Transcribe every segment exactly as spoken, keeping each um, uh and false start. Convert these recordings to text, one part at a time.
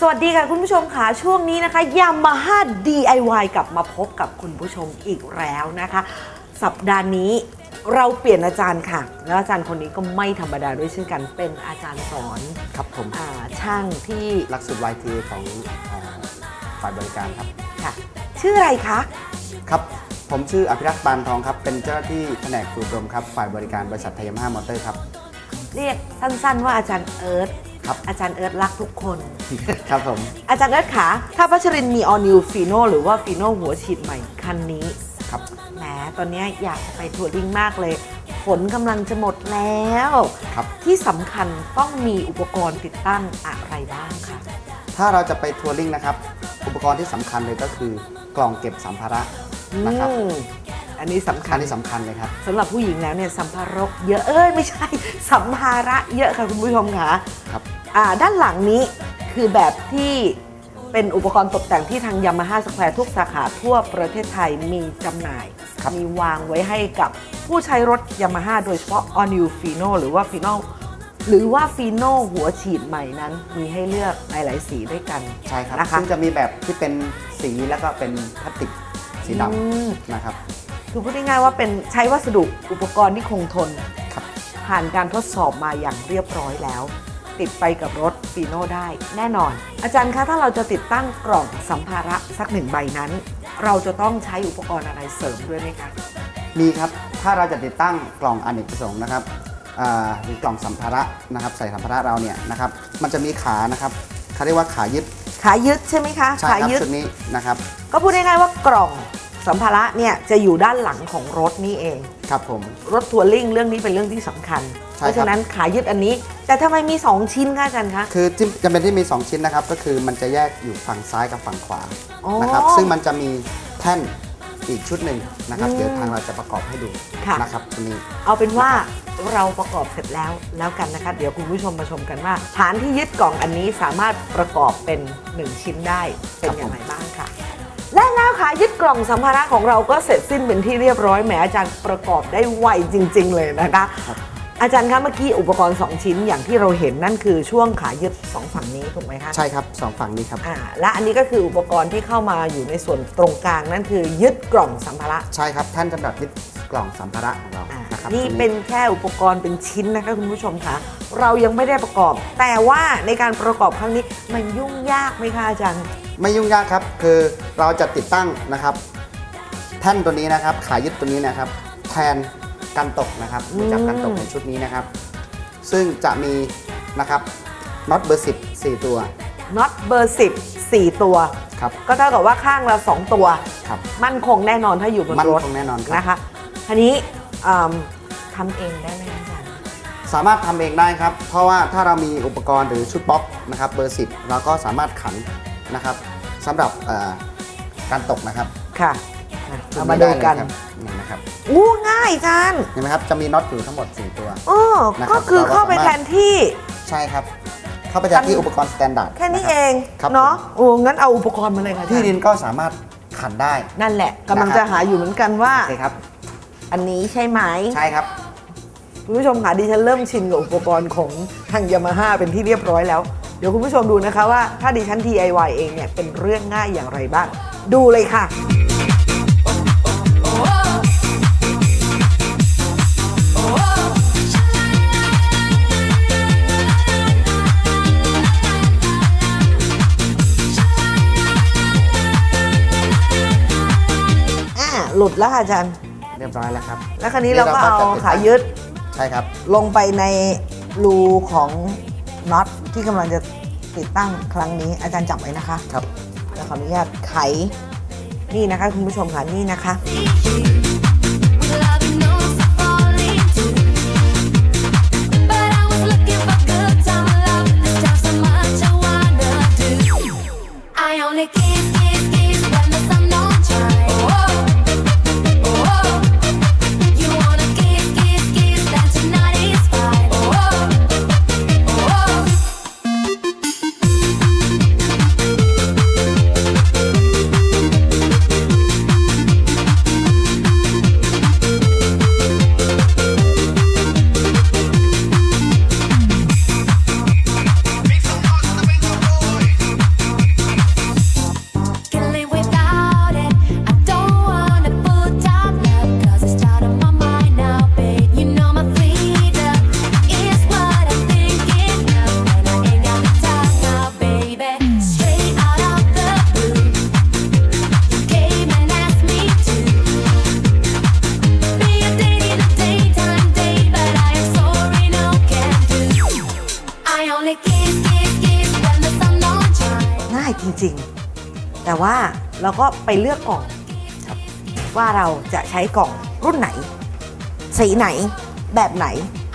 วัสดีค่ะคุณผู้ชมค่ะช่วงนี้นะคะ Yamaha ดี ไอ วาย กลับมาพบกับคุณผู้ชมอีกแล้วนะคะสัปดาห์นี้เราเปลี่ยนอาจารย์ค่ะแล้วอาจารย์คนนี้ก็ไม่ธรรมดาด้วยเช่นกันเป็นอาจารย์สอนครับผมช่างที่หลักสูตร วาย ที ของฝ่ายบริการครับค่ะชื่ออะไรคะครับผมชื่ออภิรักษ์ปานทองครับเป็นเจ้าหน้าที่แผนกฝึกอบรมครับฝ่ายบริการบริษัทไทยยามาฮ่ามอเตอร์ครับเรียกสั้นๆว่าอาจารย์เอิร์ธครับอาจารย์เอิร์ธรักทุกคนครับผมอาจารย์เอิร์ธคะถ้าพัชรินมี All New Fino หรือว่า Fino หัวฉีดใหม่คันนี้ครับแหมตอนนี้อยากไปทัวริงมากเลยฝนกำลังจะหมดแล้วครับที่สำคัญต้องมีอุปกรณ์ติดตั้งอะไรบ้างคะถ้าเราจะไปทัวริงนะครับอุปกรณ์ที่สำคัญเลยก็คือกล่องเก็บสัมภาระนะครับอันนี้สำคัญอันนี้สำคัญเลยครับสำหรับผู้หญิงแล้วเนี่ยสัมภาระเยอะเอ้ยไม่ใช่สัมภาระเยอะค่ะคุณผู้ชมค่ะครับอ่าด้านหลังนี้คือแบบที่เป็นอุปกรณ์ตกแต่งที่ทาง Yamaha Square ทุกสาขาทั่วประเทศไทยมีจำหน่ายมีวางไว้ให้กับผู้ใช้รถ Yamaha โดยเฉพาะ All New Fino หรือว่า Fino หรือว่า Fino หัวฉีดใหม่นั้นมีให้เลือกหลายๆสีด้วยกันใช่ครับนะคะซึ่งจะมีแบบที่เป็นสีแล้วก็เป็นพลาสติกสีดำนะครับคือพูดง่ายๆว่าเป็นใช้วัสดุอุปกรณ์ที่คงทนผ่านการทดสอบมาอย่างเรียบร้อยแล้วติดไปกับรถฟีโน่ได้แน่นอนอาจารย์คะถ้าเราจะติดตั้งกล่องสัมภาระสักหนึ่งใบนั้นเราจะต้องใช้อุปกรณ์อะไรเสริมด้วยไหมคะมีครับถ้าเราจะติดตั้งกล่องอเนกประสงค์นะครับหรือกล่องสัมภาระนะครับใส่สัมภาระเราเนี่ยนะครับมันจะมีขานะครับเขาเรียกว่าขายึดขายึดใช่ไหมคะใช่ครับชุดนี้นะครับก็พูดง่ายๆว่ากล่องสัมภาระเนี่ยจะอยู่ด้านหลังของรถนี่เองครับผมรถทัวริงเรื่องนี้เป็นเรื่องที่สำคัญเพราะฉะนั้นขายึดอันนี้แต่ทำไมมีสองชิ้นคะอาจารย์คะคือจำเป็นที่มีสองชิ้นนะครับก็คือมันจะแยกอยู่ฝั่งซ้ายกับฝั่งขวานะครับซึ่งมันจะมีแท่นอีกชุดหนึ่งนะครับเดี๋ยวทางเราจะประกอบให้ดูนะครับตรงนี้เอาเป็นว่าเราประกอบเสร็จแล้วแล้วกันนะคะเดี๋ยวคุณผู้ชมมาชมกันว่าฐานที่ยึดกล่องอันนี้สามารถประกอบเป็นหนึ่งชิ้นได้เป็นอย่างไรบ้างค่ะและแล้วค่ะยึดกล่องสัมภาระของเราก็เสร็จสิ้นเป็นที่เรียบร้อยแหมอาจารย์ประกอบได้ไวจริงๆเลยนะคะอาจารย์คะเมื่อกี้อุปกรณ์สองชิ้นอย่างที่เราเห็นนั่นคือช่วงขายึดสองฝั่งนี้ถูกไหมคะใช่ครับสองฝั่งนี้ครับอ่าและอันนี้ก็คืออุปกรณ์ที่เข้ามาอยู่ในส่วนตรงกลางนั่นคือยึดกล่องสัมภาระใช่ครับท่านสำหรับยึดกล่องสัมภาระของเรานะครับนี่เป็นแค่อุปกรณ์เป็นชิ้นนะคะคุณผู้ชมคะเรายังไม่ได้ประกอบแต่ว่าในการประกอบครั้งนี้มันยุ่งยากไหมคะอาจารย์ไม่ยุ่งยากครับคือเราจะติดตั้งนะครับแท่นตัวนี้นะครับขายึดตัวนี้นะครับแทนกันตกนะครับจับกันตกในชุดนี้นะครับซึ่งจะมีนะครับน็อตเบอร์สิบ สี่ตัวน็อตเบอร์สิบ สี่ตัวครับก็เท่ากับว่าข้างละสองตัวครับมั่นคงแน่นอนถ้าอยู่บนรถมั่นคงแน่นอนนะคะทีนี้ทำเองได้ไหมอาจารย์สามารถทำเองได้ครับเพราะว่าถ้าเรามีอุปกรณ์หรือชุดบล็อกนะครับเบอร์สิบเราก็สามารถขันนะครับสำหรับการตกนะครับค่ะเอามาดูกันนะครับอู้ง่ายจังเห็นไหมครับจะมีน็อตอยู่ทั้งหมดสี่ตัวอ๋อก็คือเข้าไปแทนที่ใช่ครับเข้าไปแทนที่อุปกรณ์สแตนดาร์ดแค่นี้เองเนาะโอ้งั้นเอาอุปกรณ์มาเลยค่ะที่ดินก็สามารถขันได้นั่นแหละกำลังจะหาอยู่เหมือนกันว่าใช่ครับอันนี้ใช่ไหมใช่ครับคุณผู้ชมค่ะดิฉันเริ่มชินกับอุปกรณ์ของทาง Yamaha เป็นที่เรียบร้อยแล้วเดี๋ยวคุณผู้ชมดูนะคะว่าถ้าดิฉัน ดี ไอ วาย เองเนี่ยเป็นเรื่องง่ายอย่างไรบ้างดูเลยค่ะหลุดแล้วค่ะอาจารย์เรียบร้อยแล้วครับแล้วคราวนี้เราก็เอาขายึดใช่ครับลงไปในรูของน็อตที่กำลังจะติดตั้งครั้งนี้อาจารย์จับไว้นะคะครับแล้วขออนุญาตไขนี่นะคะคุณผู้ชมค่ะนี่นะคะง่ายจริงๆ แต่ว่าเราก็ไปเลือกกล่องครับว่าเราจะใช้กล่องรุ่นไหน สีไหนแบบไหน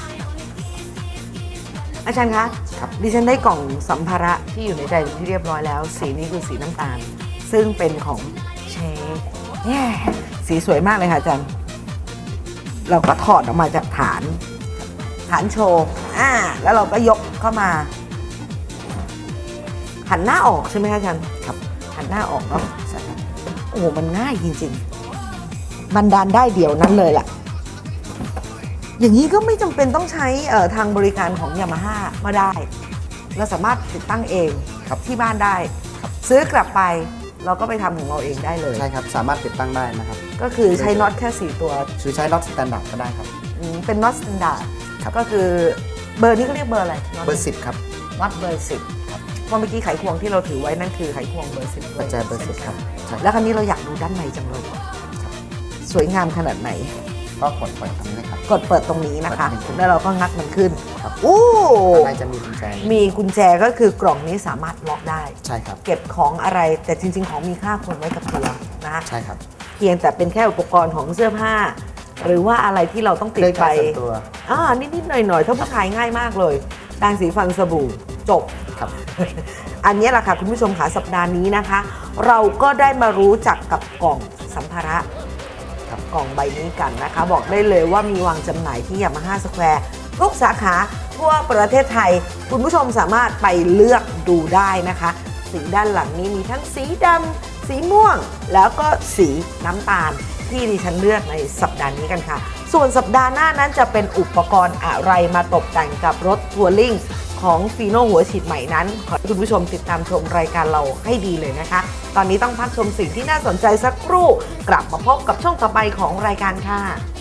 อาจารย์คะครับดิฉันได้กล่องสัมภาระที่อยู่ในใจเป็นที่เรียบร้อยแล้ว สีนี้คือสีน้ำตาล ซึ่งเป็นของเชฟแย่สีสวยมากเลยค่ะอาจารย์ เราก็ถอดออกมาจากฐาน ฐานโชว์อ่าแล้วเราก็ยกเข้ามา หันหน้าออกใช่ไหมคะอาจารย์ครับหันหน้าออกเนาะใช่ครับโอ้โหมันง่ายจริงๆ บันดาลได้เดี๋ยวนั้นเลยล่ะ อย่างนี้ก็ไม่จำเป็นต้องใช้เอ่อทางบริการของยามาฮ่ามาได้ เราสามารถติดตั้งเองครับที่บ้านได้ ซื้อกลับไปเราก็ไปทำของเราเองได้เลยใช่ครับสามารถติดตั้งได้นะครับก็คือใช้น็อตแค่สี่ตัวคือใช้น็อตสแตนดาร์ดก็ได้ครับอืมเป็นน็อตสแตนดาร์ดครับก็คือเบอร์นี้ก็เรียกเบอร์อะไรน็ตเบอร์สิบครับน็อตเบอร์สิบเพราะเมื่อกี้ไขควงที่เราถือไว้นั่นคือไขควงเบอร์สิบประแจเบอร์สิบครับใช่แล้วคราวนี้เราอยากดูด้านในจังเลยสวยงามขนาดไหนก็กดเปิดตรงนี้เลยครับกดเปิดตรงนี้นะคะเปิดตรงนี้แล้วเราก็งัดมันขึ้นครับโอ้ข้างในจะมีกุญแจมีกุญแจก็คือกล่องนี้สามารถล็อกได้ใช่ครับเก็บของอะไรแต่จริง ๆ ของมีค่าควรไว้กับตัวนะคะใช่ครับเพียงแต่เป็นแค่อุปกรณ์ของเสื้อผ้า หรือว่าอะไรที่เราต้องติดเรื่องไปการส่วนตัวอ่านิด ๆ หน่อย ๆ ถ้าผู้ชายง่ายมากเลยแปรงสีฟันสบู่จบครับอันนี้แหละค่ะคุณผู้ชมค่ะสัปดาห์นี้นะคะ เราก็ได้มารู้จักกับกล่องสัมภาระครับกล่องใบนี้กันนะคะ บอกได้เลยว่ามีวางจำหน่ายที่ยามาฮ่าสแควร์ทุกสาขาทั่วประเทศไทย คุณผู้ชมสามารถไปเลือกดูได้นะคะ สีด้านหลังนี้มีทั้งสีดำสีม่วง แล้วก็สีน้ำตาลที่ดิฉันเลือกในสัปดาห์นี้กันค่ะ ส่วนสัปดาห์หน้านั้นจะเป็นอุปกรณ์อะไรมาตกแต่งกับรถทัวริ่งของฟีโน่หัวฉีดใหม่นั้น ขอให้คุณผู้ชมติดตามชมรายการเราให้ดีเลยนะคะ ตอนนี้ต้องพักชมสิ่งที่น่าสนใจสักครู่ กลับมาพบกับช่วงต่อไปของรายการค่ะ